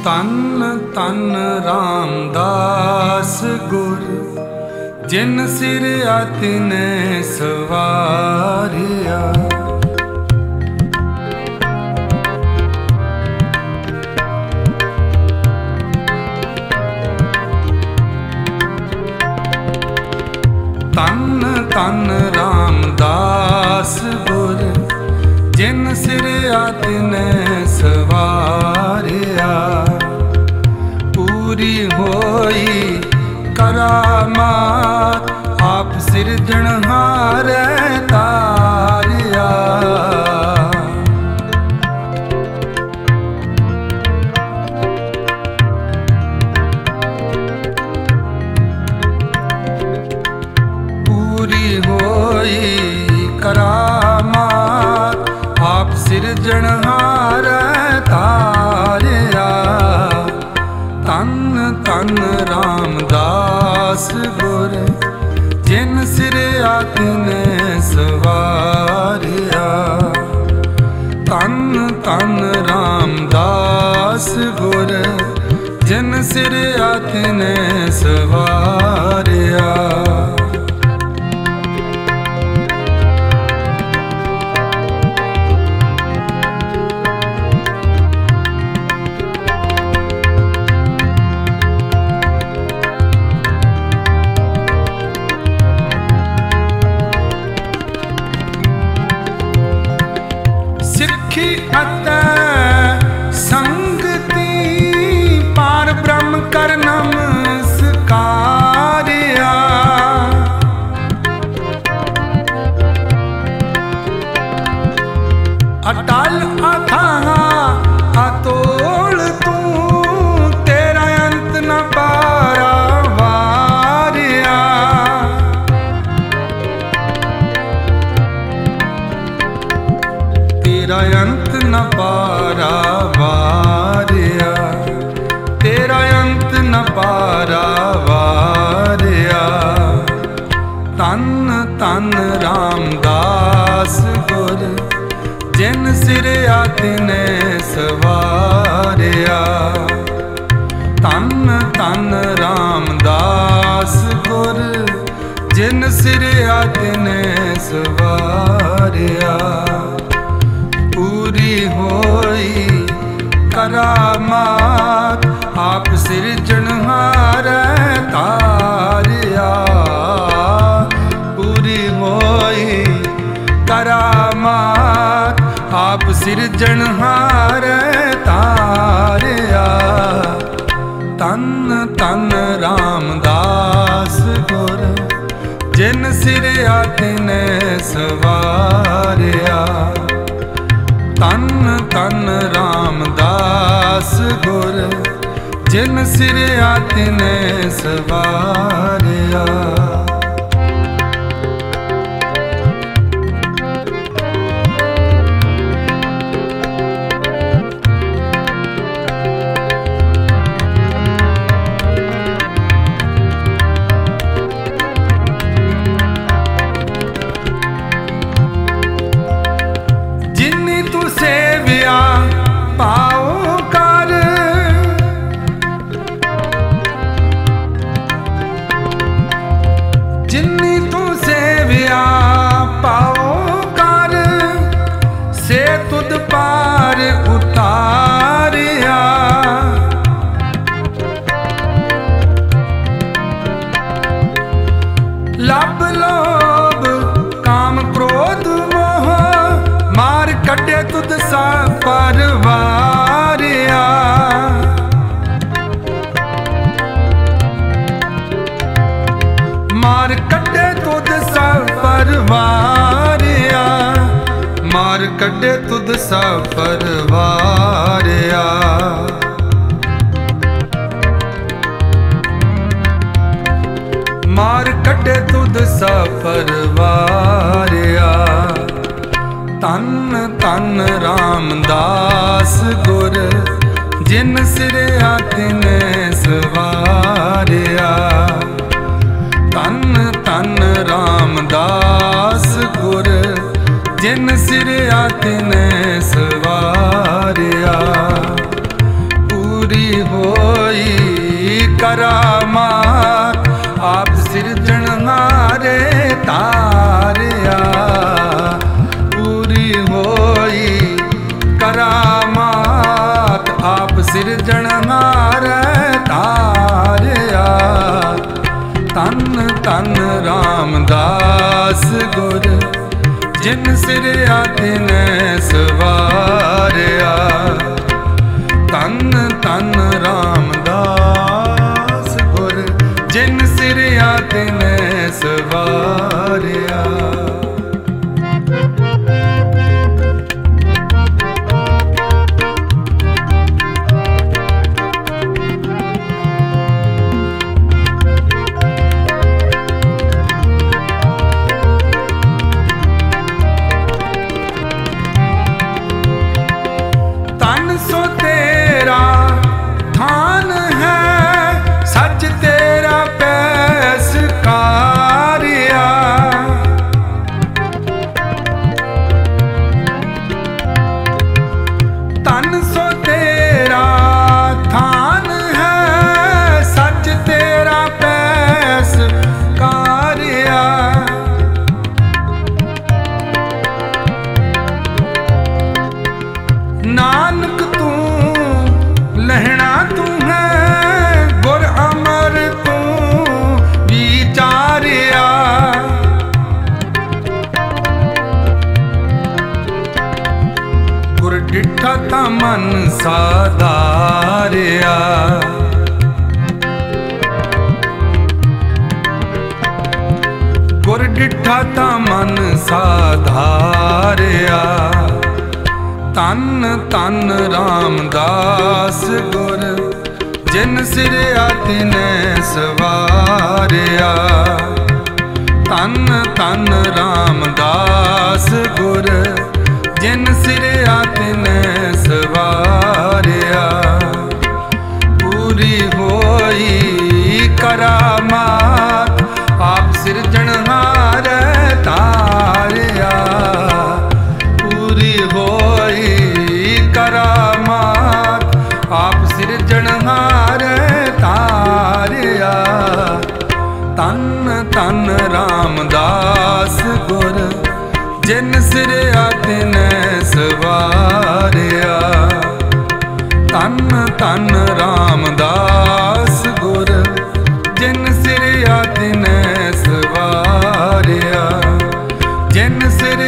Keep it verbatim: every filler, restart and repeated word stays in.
तन तन रामदास गुर जिन सिर तिने सवारिया। तन तन रामदास गुर जिन सिर तिने सवारिया। पूरी होई करामात आप सिरजनहार तारिया। पूरी होई करामात आप सिरजनहार तारिया। तन तन रामदास गुर जिन सिर तिने सवारिया। तन तन रामदास गुर जिन सिर तिने सवारिया। सिक्खी अतै संगति पार ब्रह्म कर नमस्कारिया। अटल अथाह अतोल तू तेरा अंत न पारावारिया। तेरा अंत न पारावारिया। तेरा अंत न पारावारिया। तन तन रामदास गुर जिन सिर तिने सवारिया। तन तन रामदास गुर जिन सिर तिने सवारिया। पूरी होई करामात आप सिरजनहार तारिया। पूरी होई करामात आप सिरजनहार तारिया। तन तन रामदास गुर जिन सिर तिने सवारिया। तन तन रामदास गुर जिन सिर तिने सवारिया। सेविया पाओ कर जिन्नी तू सेविया पाओ कर से तुद पार उतारिया। लब लोभ काम क्रोध मोह मार कटे तुद सा परवारिया। मार कटे तुद सा परवारिया। मार कटे तुद सा परवारिया। मार कटे तुद सा परवारिया। तन तन रामदास गुर जिन सिर तिने सवारिया। तन तन रामदास गुर जिन सिर तिने सवारिया। पूरी तन रामदास गुर जिन सिरया तिनै सवारिया। तन तन रामदास गुर जिन सिरया तिनै सवारिया। सो तेरा थान है सच तेरा पैसकारिया। तन सो तेरा थान है सच तेरा पैसकारिया। नानक तू लहना तू है गुर अमर तू विचारिया। गुर डिठा ता मन साधारिया। गुर डिठा ता मन साधारिया। तन तन रामदास गुर जिन सिरया तिनै सवारिया। तन तन रामदास गुर जिन सिरया तिनै सवारिया। पूरी होई करामात आप सिरजनहार तारिया। पूरी होई करामात आप सिरजनहार तारिया। तन तन रामदास गुर जिन सिरया तिनै सवारिया। तन तन रामदास गुर जिन सिरया तिनै सवारिया। जिन सिर